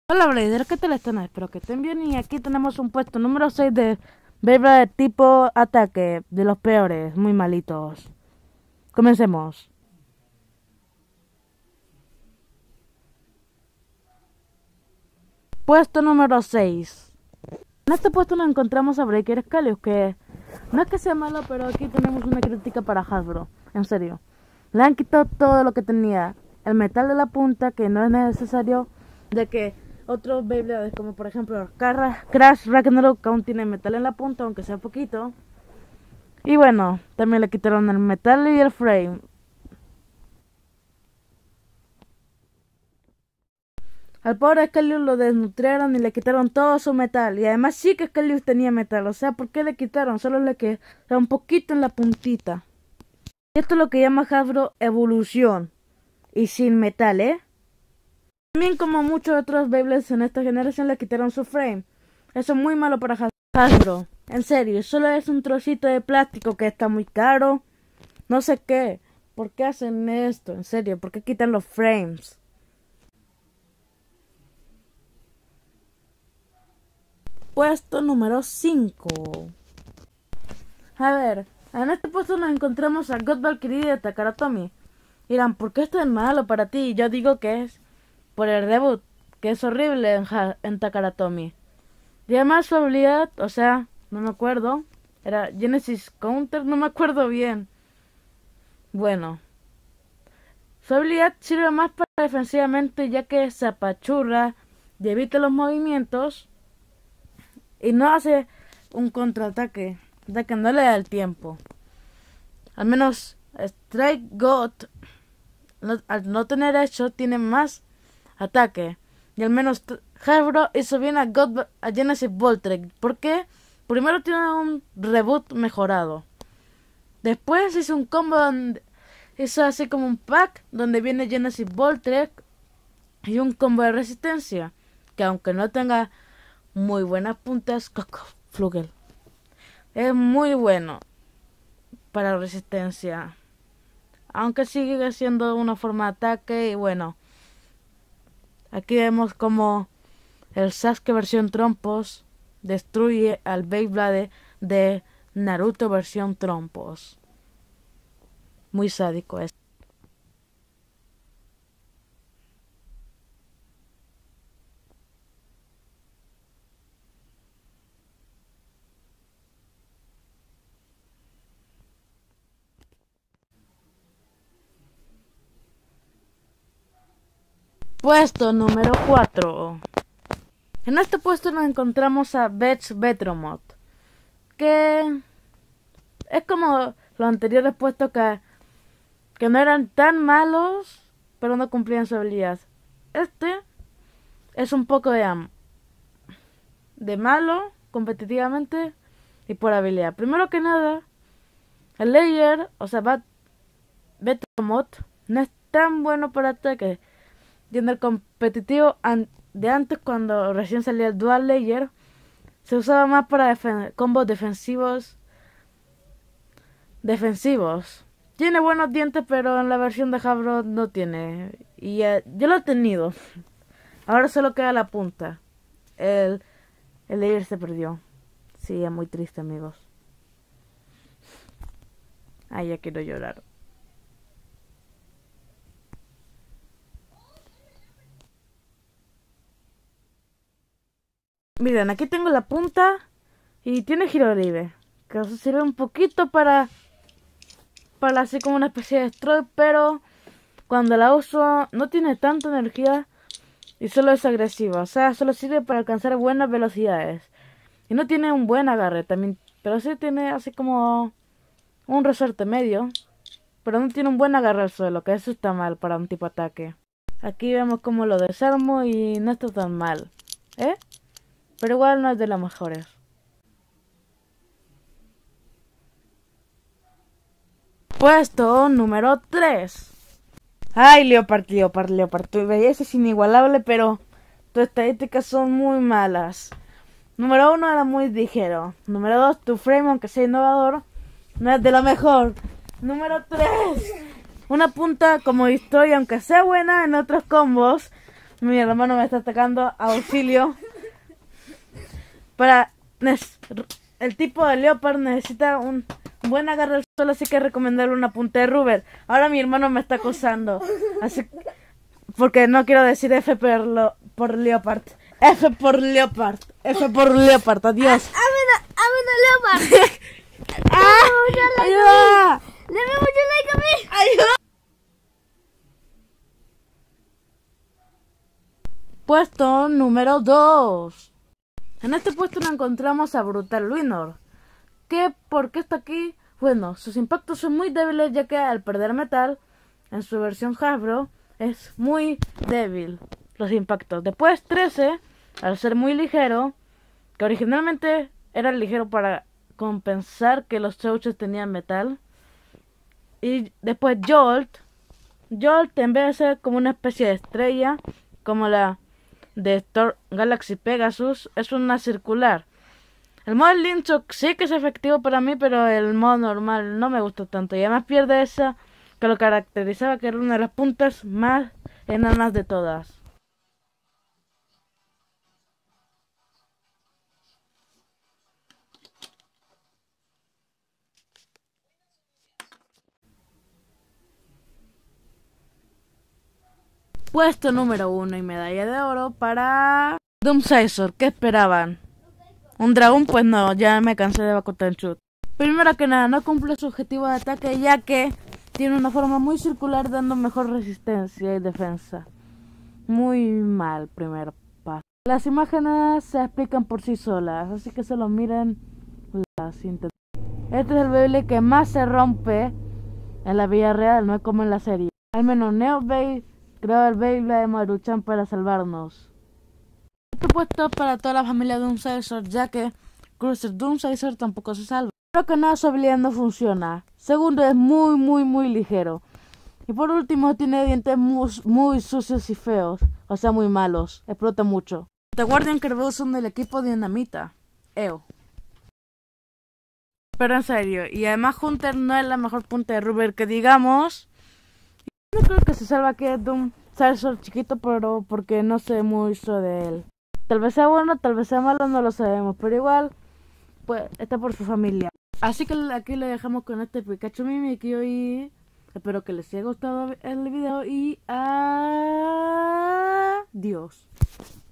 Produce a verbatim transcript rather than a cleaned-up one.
Hola Blader, ¿qué tal están? Espero que estén bien y aquí tenemos un puesto número seis de Beyblade tipo ataque, de los peores, muy malitos. Comencemos. Puesto número seis. En este puesto nos encontramos a Breaker Scalius, que no es que sea malo, pero aquí tenemos una crítica para Hasbro. En serio, le han quitado todo lo que tenía. El metal de la punta, que no es necesario de que otros Beyblades, como por ejemplo Crash Ragnarok, aún tiene metal en la punta, aunque sea poquito. Y bueno, también le quitaron el metal y el frame. Al pobre Scalius lo desnutrieron y le quitaron todo su metal. Y además sí que Scalius tenía metal. O sea, ¿por qué le quitaron? Solo le quedó un poquito en la puntita. Y esto es lo que llama Hasbro evolución. Y sin metal, ¿eh? También como muchos otros Beyblades en esta generación le quitaron su frame. Eso es muy malo para Hasbro. En serio, solo es un trocito de plástico que está muy caro. No sé qué. ¿Por qué hacen esto? En serio, ¿por qué quitan los frames? Puesto número cinco. A ver, en este puesto nos encontramos a God Valkyrie de Takara Tomy. Dirán, ¿por qué esto es malo para ti? Y yo digo que es por el debut, que es horrible en, en Takara Tomy. Y además su habilidad, o sea, no me acuerdo, era Genesis Counter, no me acuerdo bien. Bueno, su habilidad sirve más para defensivamente, ya que se apachurra y evita los movimientos y no hace un contraataque, ya que no le da el tiempo. Al menos Strike God, no, al no tener eso, tiene más ataque. Y al menos Hasbro hizo bien a, God, a Genesis Voltrek. ¿Por qué? Primero tiene un reboot mejorado. Después hizo un combo donde hizo así como un pack donde viene Genesis Voltrek y un combo de resistencia. Que aunque no tenga muy buenas puntas, Flugel es muy bueno para resistencia. Aunque sigue siendo una forma de ataque y bueno. Aquí vemos como el Sasuke versión trompos destruye al Beyblade de Naruto versión trompos. Muy sádico es. Puesto número cuatro. En este puesto nos encontramos a Beth Betromot, que es como los anteriores puestos que, que no eran tan malos, pero no cumplían su habilidad. Este es un poco de, am de malo competitivamente y por habilidad. Primero que nada, el Layer, o sea, Betromot, no es tan bueno para ataque. Y en el competitivo de antes, cuando recién salía el Dual Layer, se usaba más para defen combos defensivos. Defensivos. Tiene buenos dientes, pero en la versión de Hasbro no tiene. Y uh, yo lo he tenido. Ahora solo queda la punta. El, el Layer se perdió. Sí, es muy triste, amigos. Ay, ya quiero llorar. Miren, aquí tengo la punta y tiene giro libre, que eso sirve un poquito para para así como una especie de destroy, pero cuando la uso no tiene tanta energía y solo es agresiva, o sea, solo sirve para alcanzar buenas velocidades y no tiene un buen agarre también, pero sí tiene así como un resorte medio, pero no tiene un buen agarre al suelo, que eso está mal para un tipo de ataque. Aquí vemos como lo desarmo y no está tan mal, ¿eh? Pero igual no es de las mejores. Puesto número tres. Ay, Leopard, Leopard, Leopard. Tu belleza es inigualable, pero tus estadísticas son muy malas. Número uno, era muy ligero. Número dos, tu frame, aunque sea innovador, no es de lo mejor. Número tres, una punta como historia, aunque sea buena en otros combos, Mi hermano me está atacando. Auxilio. Para... El tipo de Leopard necesita un buen agarre al suelo, así que recomendarle una punta de rubber. Ahora mi hermano me está acosando. Así... Porque no quiero decir F por, lo, por Leopard. F por Leopard. F por Leopard. Adiós. ¡I'm in a Leopard! ¡Ah! ¡Ayuda! ¡Deme mucho like a mí! ¡Ayuda! Puesto número dos. En este puesto nos encontramos a Brutal Luinor. ¿Qué? ¿Por qué está aquí? Bueno, sus impactos son muy débiles, ya que al perder metal, en su versión Hasbro, es muy débil los impactos. Después trece, al ser muy ligero, que originalmente era ligero para compensar que los Chouches tenían metal. Y después Jolt. Jolt, en vez de ser como una especie de estrella, como la de Star Galaxy Pegasus, es una circular. El modo Linchock sí que es efectivo para mí, pero el modo normal no me gusta tanto. Y además pierde esa que lo caracterizaba, que era una de las puntas más enanas de todas. Puesto número uno y medalla de oro para Doomsizor. ¿Qué esperaban? ¿Un dragón? Pues no, ya me cansé de Bakutenchut. Primero que nada, no cumple su objetivo de ataque, ya que tiene una forma muy circular, dando mejor resistencia y defensa. Muy mal, primer paso. Las imágenes se explican por sí solas, así que solo miren las síntesis. Este es el Beyblade que más se rompe en la vida real, no es como en la serie. Al menos Neo Bay creó el Beyblade de Maruchan para salvarnos. Este puesto es para toda la familia de Doomsizor, ya que Cruiser Doomsizor tampoco se salva. Creo que nada, su habilidad no funciona. Segundo, es muy muy muy ligero. Y por último, tiene dientes muy, muy sucios y feos, o sea muy malos, explota mucho. The Guardian Kerbal son del equipo Dinamita. Eo. Pero en serio, y además Hunter no es la mejor punta de rubber que digamos. No creo que se salva que es de un Sizor chiquito, pero porque no sé mucho de él. Tal vez sea bueno, tal vez sea malo, no lo sabemos, pero igual, pues está por su familia. Así que aquí le dejamos con este Pikachu Mimikyu y espero que les haya gustado el video y adiós.